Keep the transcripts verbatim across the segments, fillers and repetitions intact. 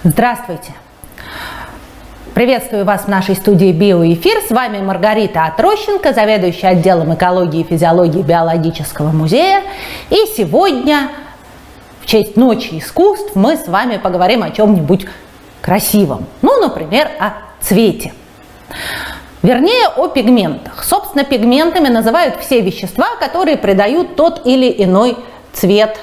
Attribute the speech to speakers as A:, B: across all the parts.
A: Здравствуйте! Приветствую вас в нашей студии «Биоэфир». С вами Маргарита Отрощенко, заведующая отделом экологии и физиологии Биологического музея. И сегодня, в честь Ночи искусств, мы с вами поговорим о чем-нибудь красивом. Ну, например, о цвете. Вернее, о пигментах. Собственно, пигментами называют все вещества, которые придают тот или иной цвет.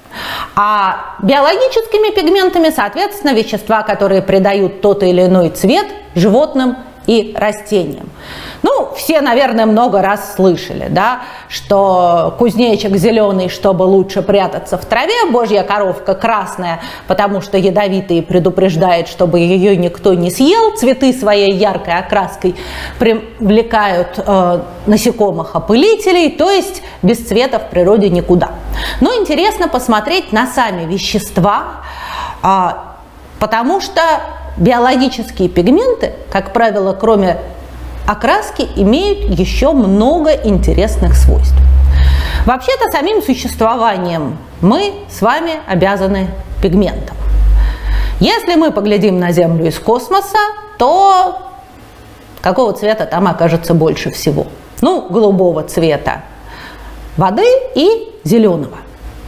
A: А биологическими пигментами, соответственно, вещества, которые придают тот или иной цвет животным и растениям. Ну, все, наверное, много раз слышали, да, что кузнечик зеленый, чтобы лучше прятаться в траве, божья коровка красная, потому что ядовитые, предупреждает, чтобы ее никто не съел, цветы своей яркой окраской привлекают э, насекомых-опылителей, то есть без цвета в природе никуда. Но интересно посмотреть на сами вещества, э, потому что биологические пигменты, как правило, кроме окраски, имеют еще много интересных свойств. Вообще-то самим существованием мы с вами обязаны пигментам. Если мы поглядим на Землю из космоса, то какого цвета там окажется больше всего? Ну, голубого цвета воды и зеленого.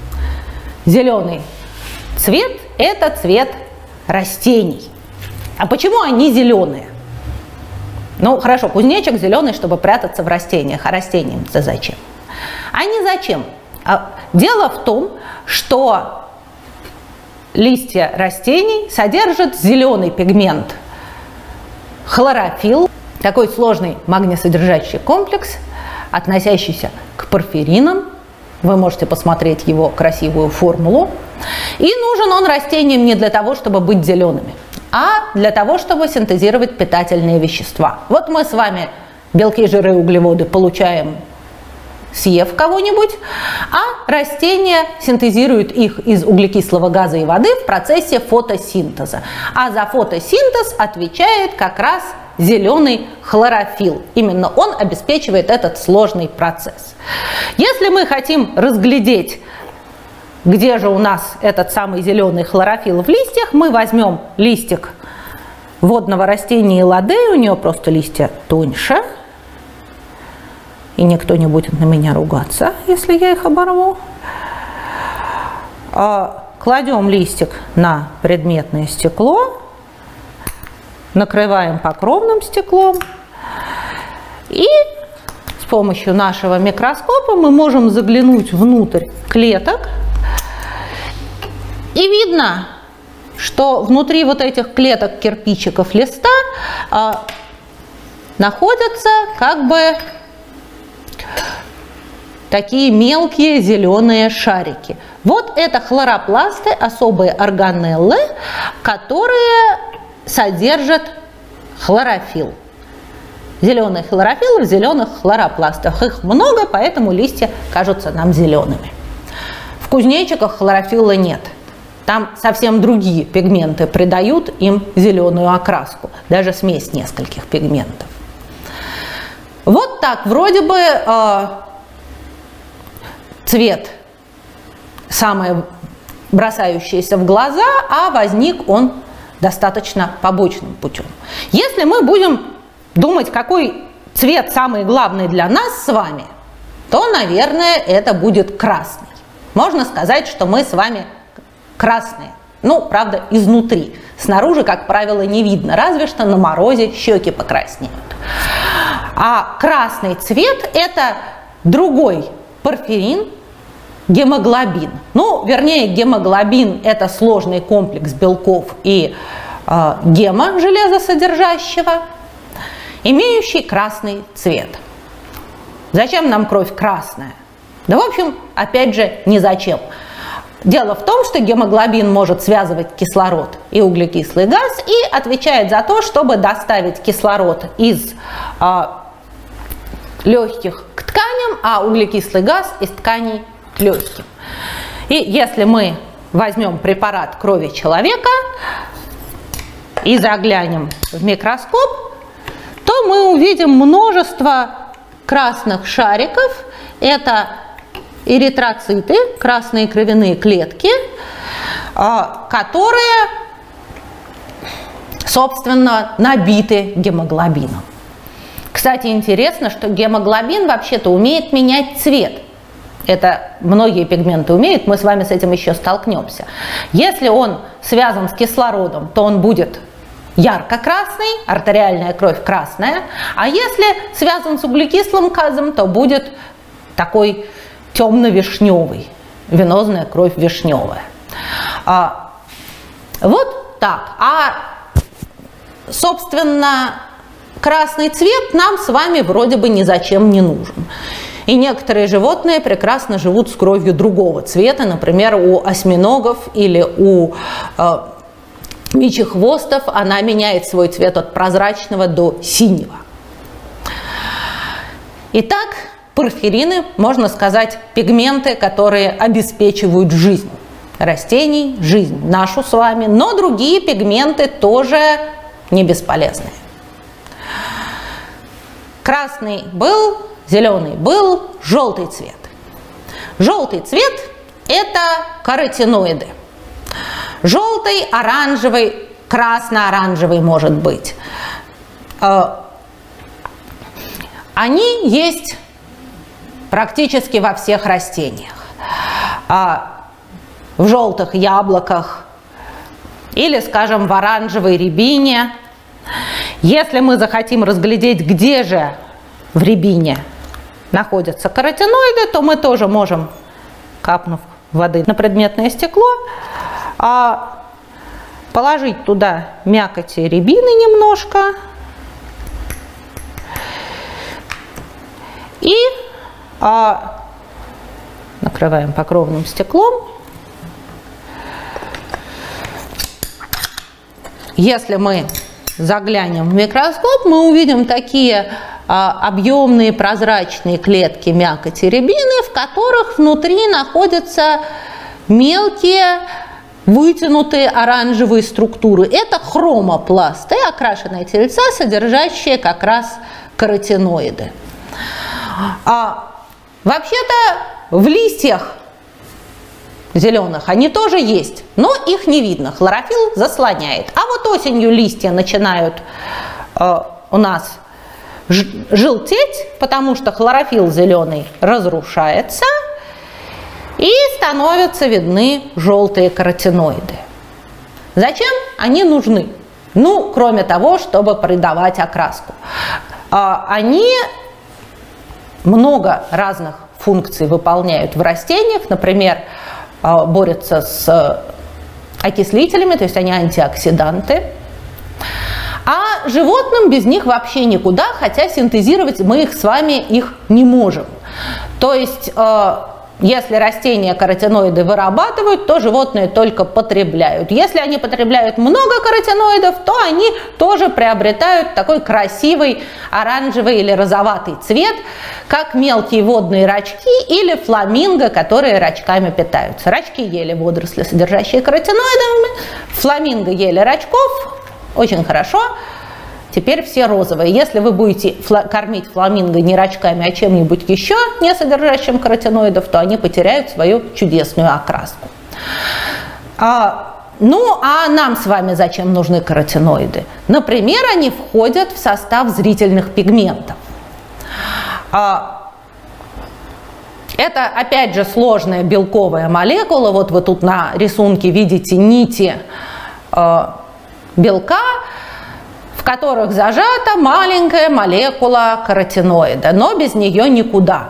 A: Зеленый цвет – это цвет растений. А почему они зеленые? Ну, хорошо, кузнечик зеленый, чтобы прятаться в растениях. А растениям-то зачем? А не зачем. Дело в том, что листья растений содержат зеленый пигмент хлорофилл, такой сложный магниесодержащий комплекс, относящийся к порфиринам. Вы можете посмотреть его красивую формулу. И нужен он растениям не для того, чтобы быть зелеными, а для того, чтобы синтезировать питательные вещества. Вот мы с вами белки, жиры, углеводы получаем, съев кого-нибудь, а растения синтезируют их из углекислого газа и воды в процессе фотосинтеза. А за фотосинтез отвечает как раз зеленый хлорофилл. Именно он обеспечивает этот сложный процесс. Если мы хотим разглядеть, где же у нас этот самый зеленый хлорофилл в листьях, мы возьмем листик водного растения элодеи, у нее просто листья тоньше, и никто не будет на меня ругаться, если я их оборву. Кладем листик на предметное стекло, накрываем покровным стеклом, и с помощью нашего микроскопа мы можем заглянуть внутрь клеток. И видно, что внутри вот этих клеток кирпичиков листа э, находятся как бы такие мелкие зеленые шарики. Вот это хлоропласты, особые органеллы, которые содержат хлорофилл. Зеленый хлорофилл в зеленых хлоропластах. Их много, поэтому листья кажутся нам зелеными. В кузнечиках хлорофилла нет. Там совсем другие пигменты придают им зеленую окраску, даже смесь нескольких пигментов. Вот так, вроде бы э, цвет самое бросающееся в глаза, а возник он достаточно побочным путем. Если мы будем думать, какой цвет самый главный для нас с вами, то, наверное, это будет красный. Можно сказать, что мы с вами красные. Ну, правда, изнутри. Снаружи, как правило, не видно, разве что на морозе щеки покраснеют. А красный цвет – это другой порфирин, гемоглобин. Ну, вернее, гемоглобин – это сложный комплекс белков и э, гемо, железосодержащего, имеющий красный цвет. Зачем нам кровь красная? Да, в общем, опять же, не зачем. Дело в том, что гемоглобин может связывать кислород и углекислый газ и отвечает за то, чтобы доставить кислород из э, легких к тканям, а углекислый газ из тканей к легким. И если мы возьмем препарат крови человека и заглянем в микроскоп, то мы увидим множество красных шариков. Это эритроциты, красные кровяные клетки, которые собственно, набиты гемоглобином. Кстати, интересно, что гемоглобин вообще-то умеет менять цвет. Это многие пигменты умеют, мы с вами с этим еще столкнемся. Если он связан с кислородом, то он будет ярко-красный, артериальная кровь красная, а если связан с углекислым газом, то будет такой темно-вишневый, венозная кровь вишневая. А, вот так. А, собственно, красный цвет нам с вами вроде бы ни зачем не нужен. И некоторые животные прекрасно живут с кровью другого цвета, например, у осьминогов или у э, мечехвостов она меняет свой цвет от прозрачного до синего. Итак, порфирины, можно сказать, пигменты, которые обеспечивают жизнь растений, жизнь нашу с вами, но другие пигменты тоже не бесполезные. Красный был, зеленый был, желтый цвет. Желтый цвет – это каротиноиды. Желтый, оранжевый, красно-оранжевый может быть. Они есть практически во всех растениях. В желтых яблоках или, скажем, в оранжевой рябине. Если мы захотим разглядеть, где же в рябине находятся каротиноиды, то мы тоже можем, капнув воды на предметное стекло, положить туда мякоти рябины немножко и накрываем покровным стеклом. Если мы заглянем в микроскоп, мы увидим такие а, объемные прозрачные клетки мякоти рябины, в которых внутри находятся мелкие вытянутые оранжевые структуры. Это хромопласты, окрашенные тельца, содержащие как раз каротиноиды. А, вообще-то в листьях зеленых они тоже есть, но их не видно, хлорофилл заслоняет. А вот осенью листья начинают э, у нас желтеть, потому что хлорофилл зеленый разрушается, и становятся видны желтые каротиноиды. Зачем они нужны? Ну, кроме того, чтобы придавать окраску. Э, они много разных функций выполняют в растениях, например, борются с окислителями, то есть они антиоксиданты. А животным без них вообще никуда, хотя синтезировать мы их с вами их не можем. То есть, если растения каротиноиды вырабатывают, то животные только потребляют. Если они потребляют много каротиноидов, то они тоже приобретают такой красивый оранжевый или розоватый цвет, как мелкие водные рачки или фламинго, которые рачками питаются. Рачки ели водоросли, содержащие каротиноиды, фламинго ели рачков, очень хорошо. Теперь все розовые. Если вы будете фла- кормить фламинго не рачками, а чем-нибудь еще, не содержащим каротиноидов, то они потеряют свою чудесную окраску. А, ну, а нам с вами зачем нужны каротиноиды? Например, они входят в состав зрительных пигментов. А, это, опять же, сложная белковая молекула. Вот вы тут на рисунке видите нити а, белка, в которых зажата маленькая молекула каротиноида, но без нее никуда.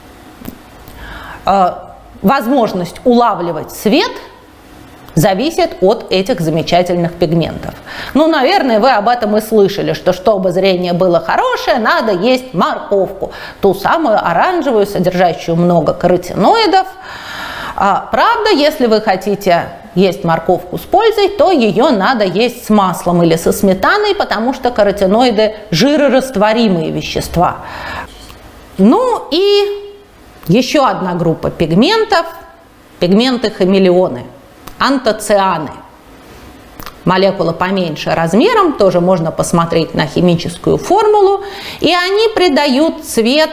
A: Возможность улавливать свет зависит от этих замечательных пигментов. Ну, наверное, вы об этом и слышали, что чтобы зрение было хорошее, надо есть морковку, ту самую оранжевую, содержащую много каротиноидов. Правда, если вы хотите есть морковку с пользой, то ее надо есть с маслом или со сметаной, потому что каротиноиды – жирорастворимые вещества. Ну и еще одна группа пигментов – пигменты-хамелеоны, антоцианы. Молекула поменьше размером, тоже можно посмотреть на химическую формулу, и они придают цвет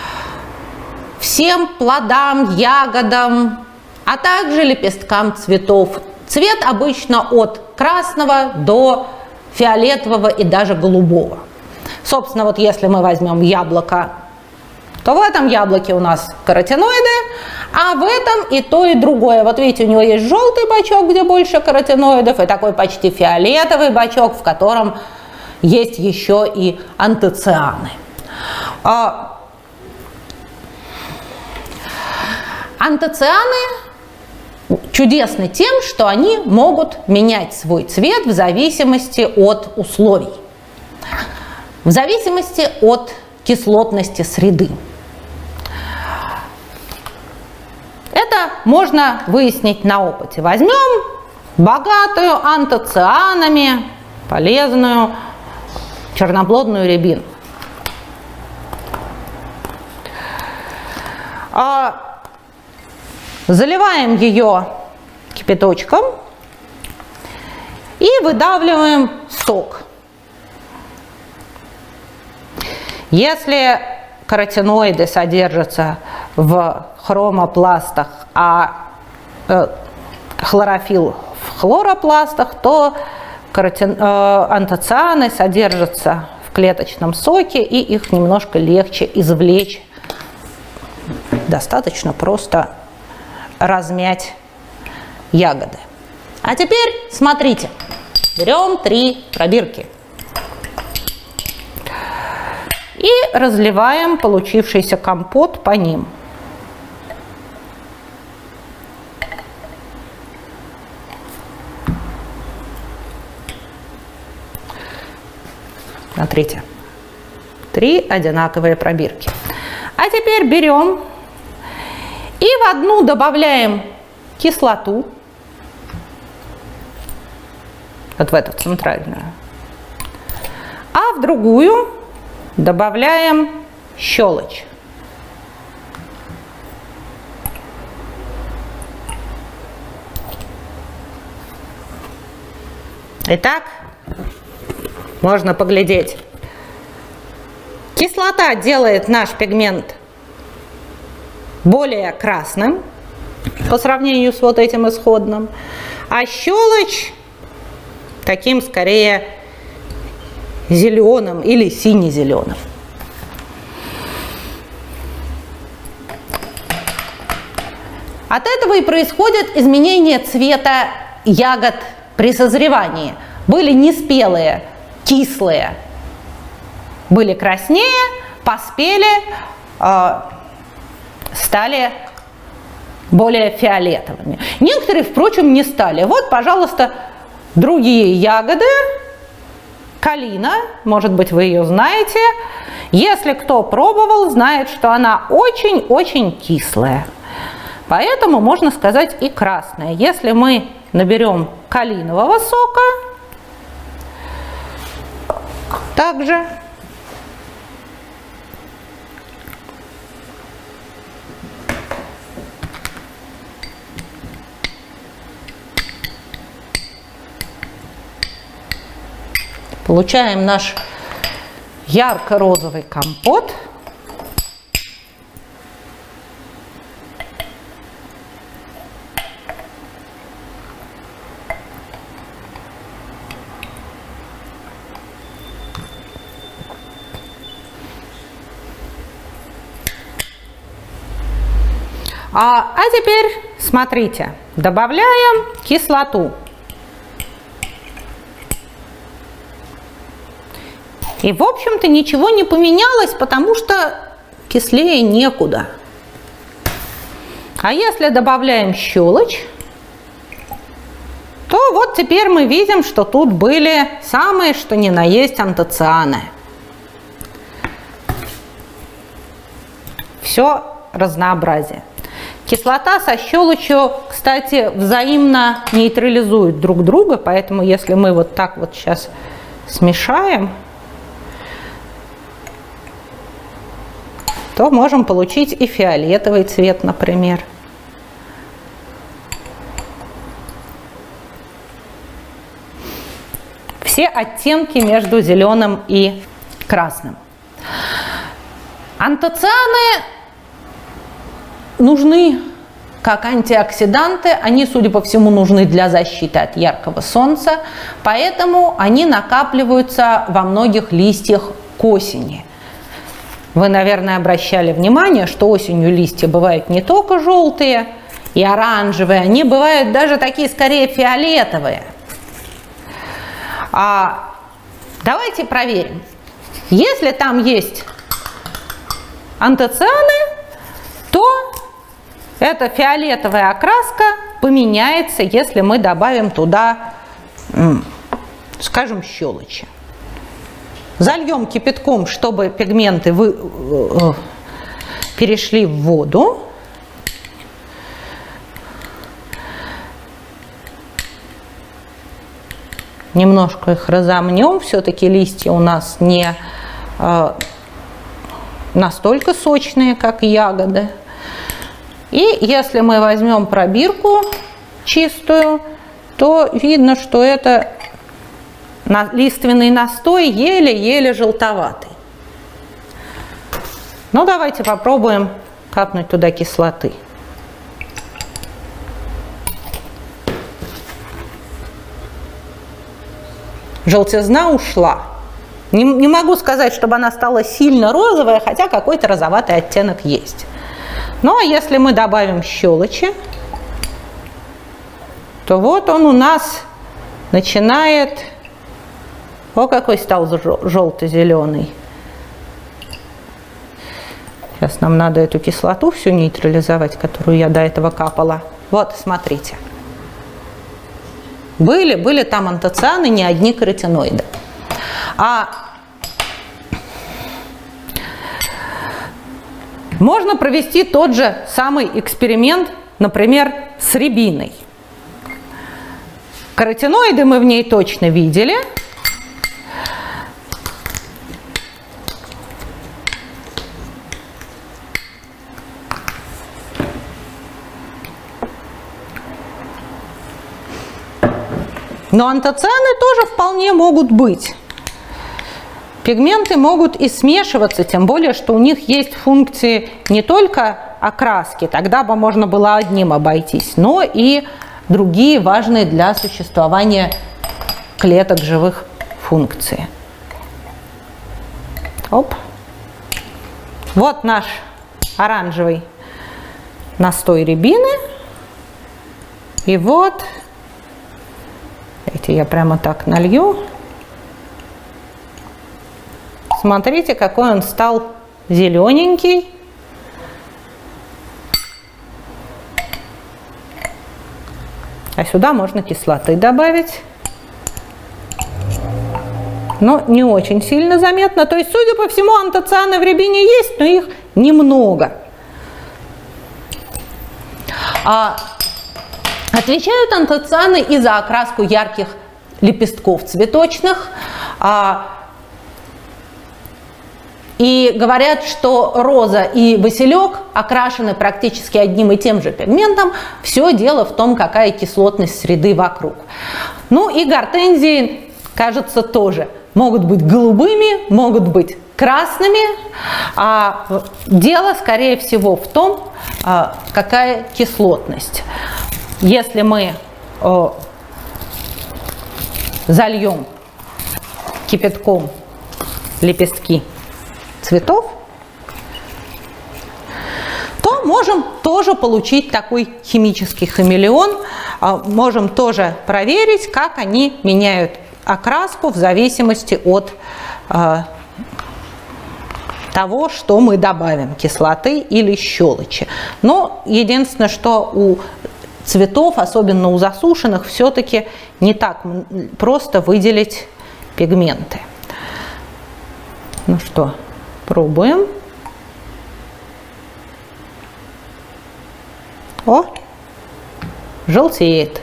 A: всем плодам, ягодам, а также лепесткам цветов. Цвет обычно от красного до фиолетового и даже голубого. Собственно, вот если мы возьмем яблоко, то в этом яблоке у нас каротиноиды, а в этом и то, и другое. Вот видите, у него есть желтый бачок, где больше каротиноидов, и такой почти фиолетовый бачок, в котором есть еще и антоцианы. А антоцианы чудесны тем, что они могут менять свой цвет в зависимости от условий, в зависимости от кислотности среды. Это можно выяснить на опыте. Возьмем богатую антоцианами полезную черноплодную рябину. Заливаем ее кипяточком и выдавливаем сок. Если каротиноиды содержатся в хромопластах, а э, хлорофилл в хлоропластах, то каротин, э, антоцианы содержатся в клеточном соке, и их немножко легче извлечь. Достаточно просто размять ягоды. А теперь смотрите, берем три пробирки и разливаем получившийся компот по ним. Смотрите, три одинаковые пробирки. А теперь берем и в одну добавляем кислоту, вот в эту центральную, а в другую добавляем щелочь. Итак, можно поглядеть. Кислота делает наш пигмент более красным по сравнению с вот этим исходным, а щелочь таким скорее зеленым или сине-зеленым. От этого и происходит изменение цвета ягод при созревании. Были неспелые, кислые, были краснее, поспели, э, стали более фиолетовыми. Некоторые, впрочем, не стали. Вот, пожалуйста, другие ягоды. Калина, может быть, вы ее знаете. Если кто пробовал, знает, что она очень-очень кислая. Поэтому можно сказать и красная. Если мы наберем калинового сока, также получаем наш ярко-розовый компот. А, а теперь смотрите, добавляем кислоту. И, в общем-то, ничего не поменялось, потому что кислее некуда. А если добавляем щелочь, то вот теперь мы видим, что тут были самые, что ни на есть, антоцианы. Все разнообразие. Кислота со щелочью, кстати, взаимно нейтрализуют друг друга, поэтому если мы вот так вот сейчас смешаем, то можем получить и фиолетовый цвет, например. Все оттенки между зеленым и красным. Антоцианы нужны как антиоксиданты, они, судя по всему, нужны для защиты от яркого солнца, поэтому они накапливаются во многих листьях к осени. Вы, наверное, обращали внимание, что осенью листья бывают не только желтые и оранжевые, они бывают даже такие, скорее, фиолетовые. А давайте проверим. Если там есть антоцианы, то эта фиолетовая окраска поменяется, если мы добавим туда, скажем, щелочи. Зальем кипятком, чтобы пигменты вы, э, перешли в воду. Немножко их разомнем, все-таки листья у нас не э, настолько сочные, как ягоды. И если мы возьмем пробирку чистую, то видно, что это лиственный настой еле-еле желтоватый. Ну, давайте попробуем капнуть туда кислоты. Желтизна ушла. Не, не могу сказать, чтобы она стала сильно розовая, хотя какой-то розоватый оттенок есть. Ну, а если мы добавим щелочи, то вот он у нас начинает... О, какой стал желто-зеленый. Сейчас нам надо эту кислоту всю нейтрализовать, которую я до этого капала. Вот, смотрите. Были, были там антоцианы, не одни каротиноиды. А можно провести тот же самый эксперимент, например, с рябиной. Каротиноиды мы в ней точно видели. Но антоцианы тоже вполне могут быть. Пигменты могут и смешиваться, тем более, что у них есть функции не только окраски, тогда бы можно было одним обойтись, но и другие важные для существования клеток живых функции. Оп. Вот наш оранжевый настой рябины. И вот... Эти я прямо так налью. Смотрите, какой он стал зелененький. А сюда можно кислоты добавить. Но не очень сильно заметно. То есть, судя по всему, антоцианы в рябине есть, но их немного. А отвечают антоцианы и за окраску ярких лепестков цветочных. И говорят, что роза и василек окрашены практически одним и тем же пигментом. Все дело в том, какая кислотность среды вокруг. Ну и гортензии, кажется, тоже могут быть голубыми, могут быть красными. А дело, скорее всего, в том, какая кислотность. Если мы о, зальем кипятком лепестки цветов, то можем тоже получить такой химический хамелеон. Можем тоже проверить, как они меняют окраску в зависимости от э, того, что мы добавим, кислоты или щелочи. Но единственное, что у цветов, особенно у засушенных, все-таки не так просто выделить пигменты. Ну что, пробуем. О, желтеет.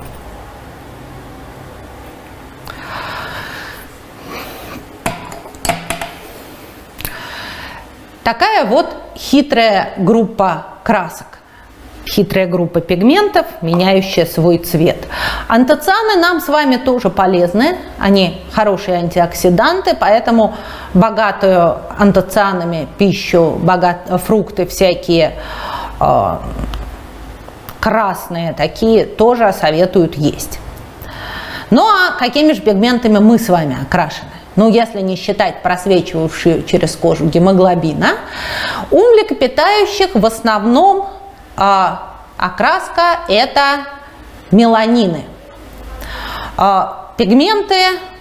A: Такая вот хитрая группа красок. Хитрая группа пигментов, меняющая свой цвет. Антоцианы нам с вами тоже полезны. Они хорошие антиоксиданты, поэтому богатую антоцианами пищу, богат, фрукты всякие, э, красные такие тоже советуют есть. Ну а какими же пигментами мы с вами окрашены? Ну, если не считать просвечивавшую через кожу гемоглобина, у млекопитающих в основном э, окраска это меланины. Э, пигменты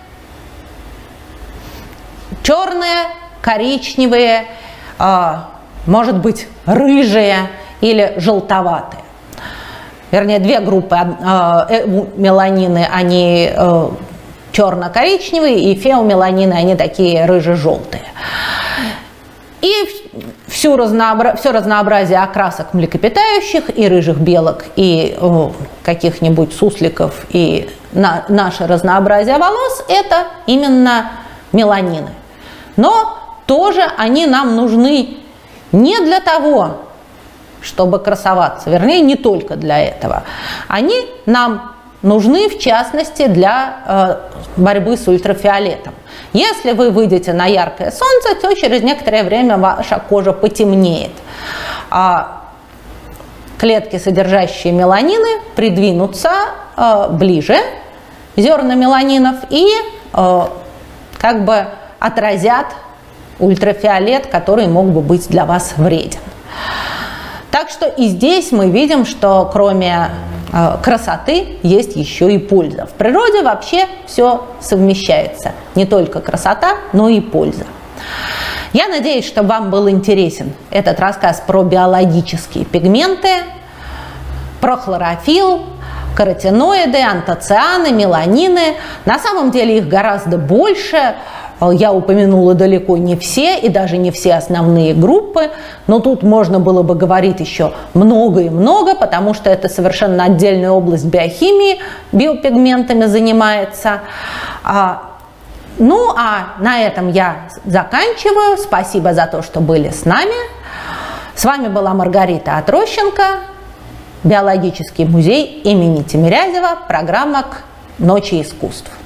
A: черные, коричневые, э, может быть рыжие или желтоватые. Вернее, две группы э, меланины, они э, черно-коричневые, и феомеланины, они такие рыже-желтые. И всю разнообра... все разнообразие окрасок млекопитающих, и рыжих белок, и э, каких-нибудь сусликов, и на... наше разнообразие волос – это именно меланины. Но тоже они нам нужны не для того, чтобы красоваться, вернее, не только для этого. Они нам нужны, в частности, для э, борьбы с ультрафиолетом. Если вы выйдете на яркое солнце, то через некоторое время ваша кожа потемнеет. А клетки, содержащие меланины, придвинутся э, ближе, зерна меланинов, и э, как бы отразят ультрафиолет, который мог бы быть для вас вреден. Так что и здесь мы видим, что кроме э, красоты есть еще и польза. В природе вообще все совмещается. Не только красота, но и польза. Я надеюсь, что вам был интересен этот рассказ про биологические пигменты, про хлорофилл, каротиноиды, антоцианы, меланины. На самом деле их гораздо больше. Я упомянула далеко не все, и даже не все основные группы, но тут можно было бы говорить еще много и много, потому что это совершенно отдельная область биохимии, биопигментами занимается. Ну, а на этом я заканчиваю. Спасибо за то, что были с нами. С вами была Маргарита Отрощенко, Биологический музей имени Тимирязева, программа «К ночи искусств».